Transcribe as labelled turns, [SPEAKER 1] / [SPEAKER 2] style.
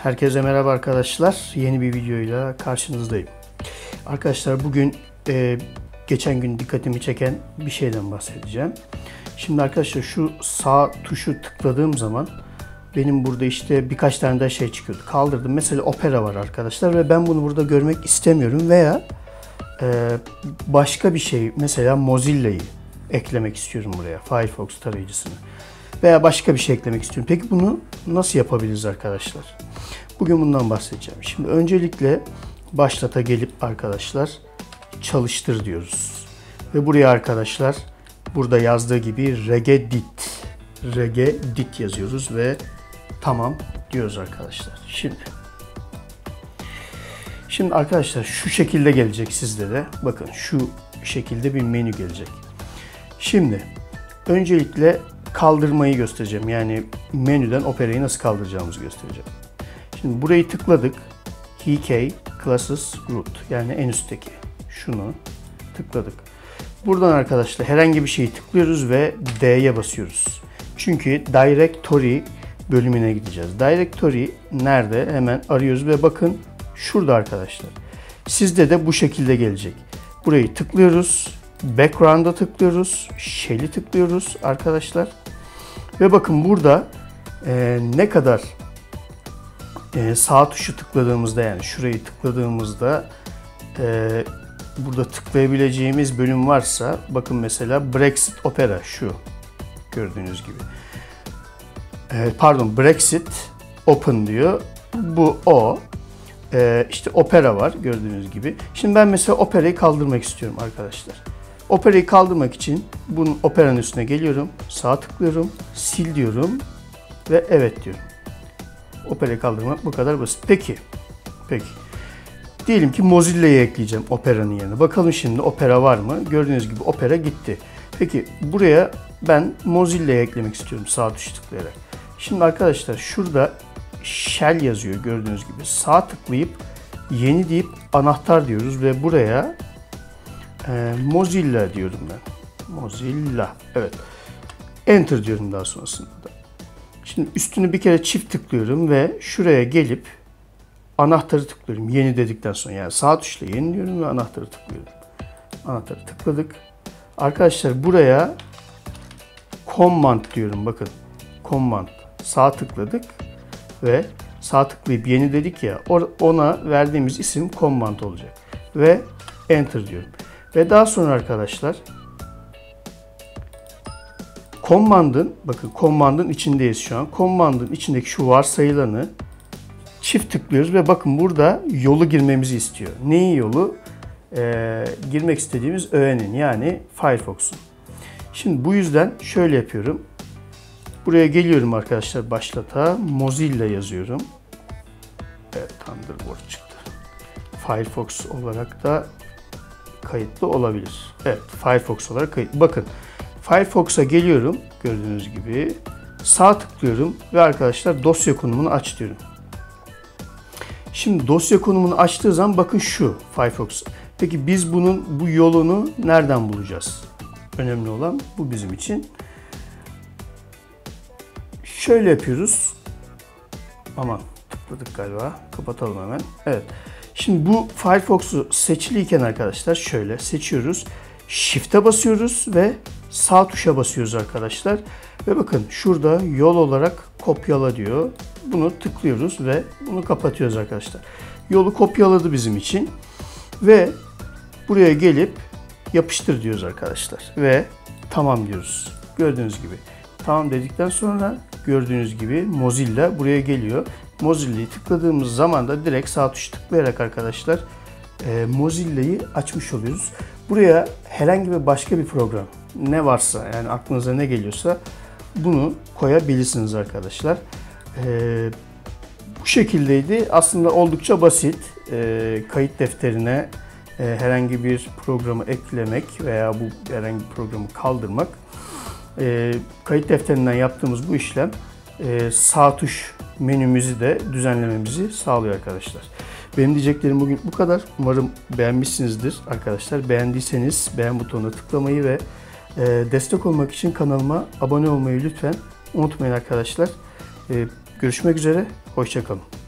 [SPEAKER 1] Herkese merhaba arkadaşlar. Yeni bir videoyla karşınızdayım. Arkadaşlar bugün geçen gün dikkatimi çeken bir şeyden bahsedeceğim. Şimdi arkadaşlar şu sağ tuşu tıkladığım zaman benim burada işte birkaç tane daha şey çıkıyordu. Kaldırdım. Mesela Opera var arkadaşlar ve ben bunu burada görmek istemiyorum veya başka bir şey, mesela Mozilla'yı eklemek istiyorum buraya, Firefox tarayıcısını. Veya başka bir şey eklemek istiyorum. Peki bunu nasıl yapabiliriz arkadaşlar? Bugün bundan bahsedeceğim. Şimdi öncelikle başlata gelip arkadaşlar çalıştır diyoruz. Ve buraya arkadaşlar burada yazdığı gibi regedit yazıyoruz ve tamam diyoruz arkadaşlar. Şimdi arkadaşlar şu şekilde gelecek sizde de. Bakın şu şekilde bir menü gelecek. Şimdi öncelikle kaldırmayı göstereceğim. Yani menüden Opera'yı nasıl kaldıracağımızı göstereceğim. Şimdi burayı tıkladık. HK Classes Root, yani en üstteki. Şunu tıkladık. Buradan arkadaşlar herhangi bir şeyi tıklıyoruz ve D'ye basıyoruz. Çünkü Directory bölümüne gideceğiz. Directory nerede? Hemen arıyoruz ve bakın şurada arkadaşlar. Sizde de bu şekilde gelecek. Burayı tıklıyoruz. Background'a tıklıyoruz. Shell'i tıklıyoruz arkadaşlar. Ve bakın burada ne kadar sağ tuşu tıkladığımızda, yani şurayı tıkladığımızda burada tıklayabileceğimiz bölüm varsa, bakın mesela Brexit Opera, şu gördüğünüz gibi. Brexit Open diyor. Bu o. İşte Opera var gördüğünüz gibi. Şimdi ben mesela Opera'yı kaldırmak istiyorum arkadaşlar. Opera'yı kaldırmak için bunun Opera'nın üstüne geliyorum. Sağ tıklıyorum. Sil diyorum. Ve evet diyorum. Opera'yı kaldırmak bu kadar basit. Peki. Diyelim ki Mozilla'yı ekleyeceğim Opera'nın yerine. Bakalım şimdi Opera var mı? Gördüğünüz gibi Opera gitti. Peki buraya ben Mozilla'yı eklemek istiyorum sağ tuşu tıklayarak. Şimdi arkadaşlar şurada Shell yazıyor gördüğünüz gibi. Sağ tıklayıp yeni deyip anahtar diyoruz ve buraya Mozilla diyorum ben. Mozilla. Evet. Enter diyorum daha sonrasında da. Şimdi üstünü bir kere çift tıklıyorum ve şuraya gelip anahtarı tıklıyorum. Yeni dedikten sonra, yani sağ tuşla yeni diyorum ve anahtarı tıklıyorum. Anahtarı tıkladık. Arkadaşlar buraya command diyorum. Bakın. Command. Sağ tıkladık ve sağ tıklayıp yeni dedik ya, ona verdiğimiz isim command olacak. Ve enter diyorum. Ve daha sonra arkadaşlar command'ın içindeyiz şu an. Command'ın içindeki şu varsayılanı çift tıklıyoruz ve bakın burada yolu girmemizi istiyor. Neyi yolu? Girmek istediğimiz öğenin, yani Firefox'un. Şimdi bu yüzden şöyle yapıyorum. Buraya geliyorum arkadaşlar, başlata Mozilla yazıyorum. Evet, Thunderbird çıktı. Firefox olarak da kayıtlı olabilir. Evet, Firefox olarak kayıtlı. Bakın Firefox'a geliyorum gördüğünüz gibi. Sağ tıklıyorum ve arkadaşlar dosya konumunu aç diyorum. Şimdi dosya konumunu açtığı zaman bakın şu Firefox. Peki biz bu yolunu nereden bulacağız? Önemli olan bu bizim için. Şöyle yapıyoruz. Aman tıkladık galiba. Kapatalım hemen. Evet. Şimdi bu Firefox'u seçiliyken arkadaşlar şöyle seçiyoruz. Shift'e basıyoruz ve sağ tuşa basıyoruz arkadaşlar. Ve bakın şurada yol olarak kopyala diyor. Bunu tıklıyoruz ve bunu kapatıyoruz arkadaşlar. Yolu kopyaladı bizim için. Ve buraya gelip yapıştır diyoruz arkadaşlar. Ve tamam diyoruz. Gördüğünüz gibi. Tamam dedikten sonra gördüğünüz gibi Mozilla buraya geliyor. Mozilla'yı tıkladığımız zaman da direkt sağ tuşu tıklayarak arkadaşlar Mozilla'yı açmış oluyoruz. Buraya herhangi bir başka bir program ne varsa, yani aklınıza ne geliyorsa bunu koyabilirsiniz arkadaşlar. Bu şekildeydi. Aslında oldukça basit. Kayıt defterine herhangi bir programı eklemek veya bu herhangi bir programı kaldırmak. Kayıt defterinden yaptığımız bu işlem sağ tuş menümüzü de düzenlememizi sağlıyor arkadaşlar. Benim diyeceklerim bugün bu kadar. Umarım beğenmişsinizdir arkadaşlar. Beğendiyseniz beğen butonuna tıklamayı ve destek olmak için kanalıma abone olmayı lütfen unutmayın arkadaşlar. Görüşmek üzere. Hoşça kalın.